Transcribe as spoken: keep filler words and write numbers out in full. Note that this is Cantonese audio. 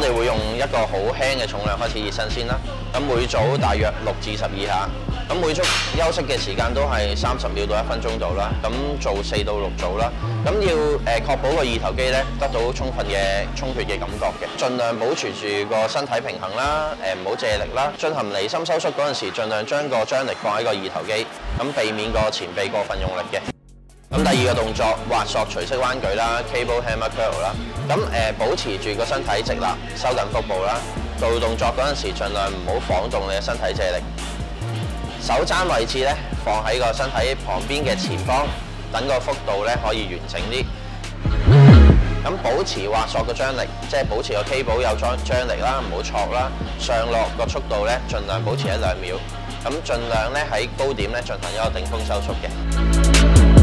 哋會用一個好輕嘅重量開始熱身先啦。咁每組大約六至十二下。咁每組休息嘅時間都係三十秒到一分鐘度啦。咁做四到六組啦。咁要誒、呃、確保個二頭肌咧得到充分嘅充血嘅感覺嘅，盡量保持住個身體平衡啦，誒唔好借力啦。進行離心收縮嗰陣時，盡量將個張力放喺個二頭肌，咁避免個前臂過分用力嘅。咁第二個動作滑索隨式彎舉啦 ，cable hammer curl 啦。咁誒、呃、保持住個身體直立，收緊腹部啦。做動作嗰陣時，盡量唔好晃動你嘅身體借力。手踭位置咧放喺個身體旁邊嘅前方。等個幅度咧可以完整啲，咁保持滑索嘅張力，即係保持個 cable有張張力啦，唔好挫啦。上落個速度咧，盡量保持一兩秒，咁盡量咧喺高點咧進行一個頂峰收縮嘅。